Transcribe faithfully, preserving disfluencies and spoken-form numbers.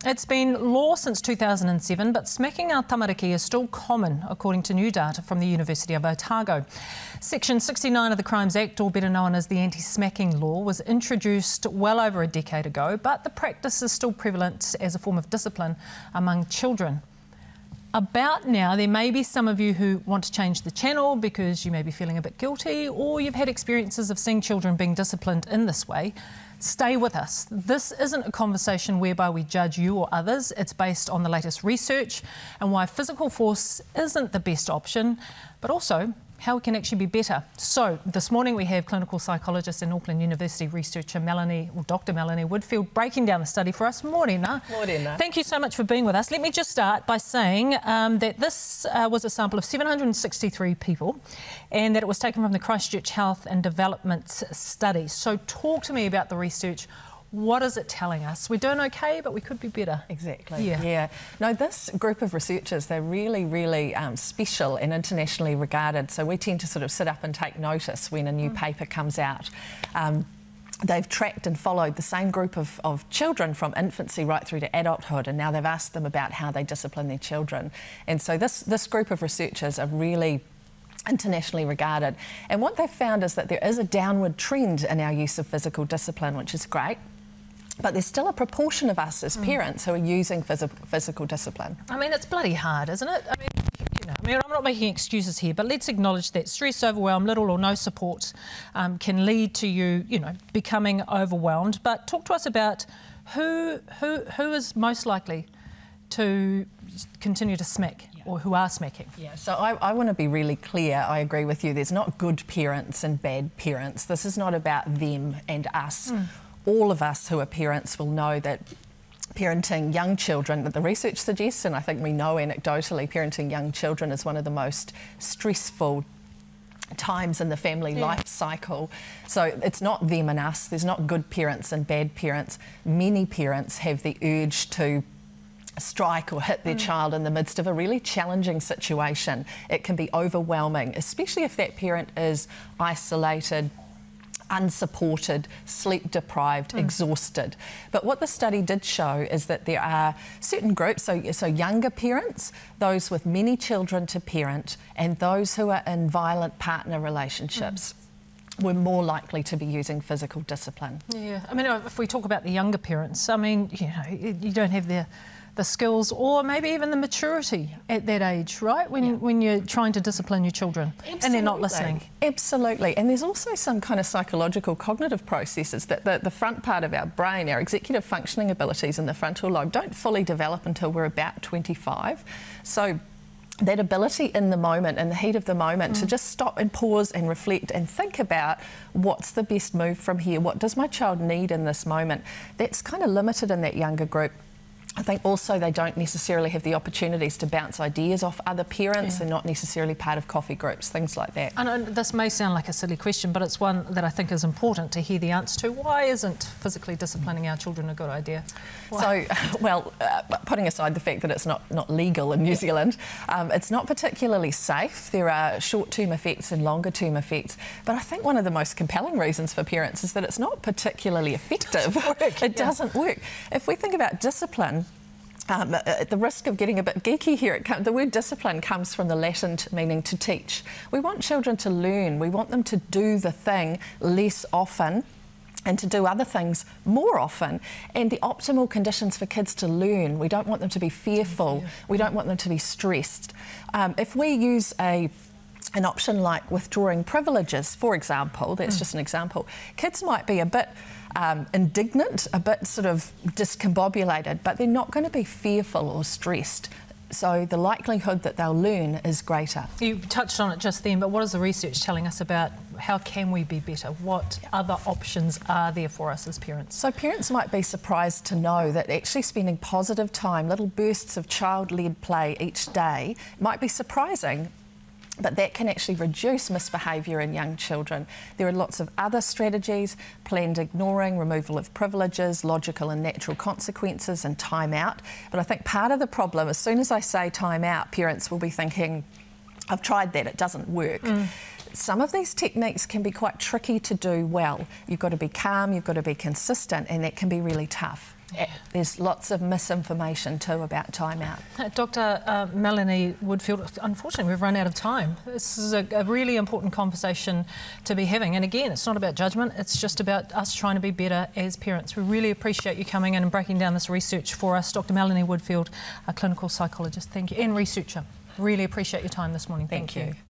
It's been law since two thousand seven, but smacking our tamariki is still common, according to new data from the University of Otago. Section sixty-nine of the Crimes Act, or better known as the anti-smacking law, was introduced well over a decade ago, but the practice is still prevalent as a form of discipline among children. About now, there may be some of you who want to change the channel because you may be feeling a bit guilty, or you've had experiences of seeing children being disciplined in this way. Stay with us. This isn't a conversation whereby we judge you or others. It's based on the latest research and why physical force isn't the best option, but also how it can actually be better. So this morning we have clinical psychologist and Auckland University researcher Melanie, or Doctor Melanie Woodfield, breaking down the study for us. Morena. Morena. Thank you so much for being with us. Let me just start by saying um, that this uh, was a sample of seven hundred sixty-three people and that it was taken from the Christchurch Health and Development Study. So talk to me about the research. What is it telling us? We're doing okay, but we could be better. Exactly. Yeah. yeah. No, this group of researchers, they're really, really um, special and internationally regarded. So we tend to sort of sit up and take notice when a new mm. paper comes out. Um, They've tracked and followed the same group of, of children from infancy right through to adulthood, and now they've asked them about how they discipline their children. And so this, this group of researchers are really internationally regarded. And what they've found is that there is a downward trend in our use of physical discipline, which is great. But there's still a proportion of us as parents mm. who are using phys physical discipline. I mean, it's bloody hard, isn't it? I mean, you know, I mean, I'm not making excuses here, but let's acknowledge that stress, overwhelm, little or no support um, can lead to you, you know, becoming overwhelmed. But talk to us about who who who is most likely to continue to smack, yeah. or who are smacking. Yeah, so I, I want to be really clear. I agree with you. There's not good parents and bad parents. This is not about them and us. Mm. All of us who are parents will know that parenting young children, that the research suggests, and I think we know anecdotally, parenting young children is one of the most stressful times in the family yeah. life cycle. So it's not them and us. There's not good parents and bad parents. Many parents have the urge to strike or hit their mm. child in the midst of a really challenging situation. It can be overwhelming, especially if that parent is isolated, unsupported, sleep deprived, mm. exhausted. But what the study did show is that there are certain groups, so, so younger parents, those with many children to parent, and those who are in violent partner relationships. Mm. We're more likely to be using physical discipline. Yeah, I mean, if we talk about the younger parents, I mean, you know, you don't have the the skills or maybe even the maturity at that age, right? When, yeah. when you're trying to discipline your children. Absolutely. And they're not listening. Absolutely. And there's also some kind of psychological cognitive processes that the, the front part of our brain, our executive functioning abilities in the frontal lobe, don't fully develop until we're about twenty-five. So that ability in the moment, in the heat of the moment, mm. to just stop and pause and reflect and think about what's the best move from here, what does my child need in this moment, that's kind of limited in that younger group. I think also they don't necessarily have the opportunities to bounce ideas off other parents. Yeah. They're not necessarily part of coffee groups, things like that. I know this may sound like a silly question, but it's one that I think is important to hear the answer to. Why isn't physically disciplining our children a good idea? Why? So, well, uh, putting aside the fact that it's not, not legal in New yeah. Zealand, um, it's not particularly safe. There are short-term effects and longer-term effects. But I think one of the most compelling reasons for parents is that it's not particularly effective. It, doesn't work. It yeah. doesn't work. If we think about discipline, Um, at the risk of getting a bit geeky here, it come, the word discipline comes from the Latin meaning to teach. We want children to learn. We want them to do the thing less often and to do other things more often. And the optimal conditions for kids to learn, we don't want them to be fearful. Yeah. We don't want them to be stressed. Um, if we use a an option like withdrawing privileges, for example, that's mm. just an example, kids might be a bit Um, indignant, a bit sort of discombobulated, but they're not going to be fearful or stressed. So the likelihood that they'll learn is greater. You touched on it just then, but what is the research telling us about how can we be better? What yeah. other options are there for us as parents? So parents might be surprised to know that actually spending positive time, little bursts of child-led play each day, might be surprising. But that can actually reduce misbehaviour in young children. There are lots of other strategies: planned ignoring, removal of privileges, logical and natural consequences, and time out. But I think part of the problem, as soon as I say time out, parents will be thinking, I've tried that, it doesn't work. Mm. Some of these techniques can be quite tricky to do well. You've got to be calm, you've got to be consistent, and that can be really tough. There's lots of misinformation too about time out. Uh, Doctor Uh, Melanie Woodfield, unfortunately we've run out of time. This is a, a really important conversation to be having, and again, it's not about judgment, it's just about us trying to be better as parents. We really appreciate you coming in and breaking down this research for us. Doctor Melanie Woodfield, a clinical psychologist, thank you, and researcher. Really appreciate your time this morning. Thank, thank you. you.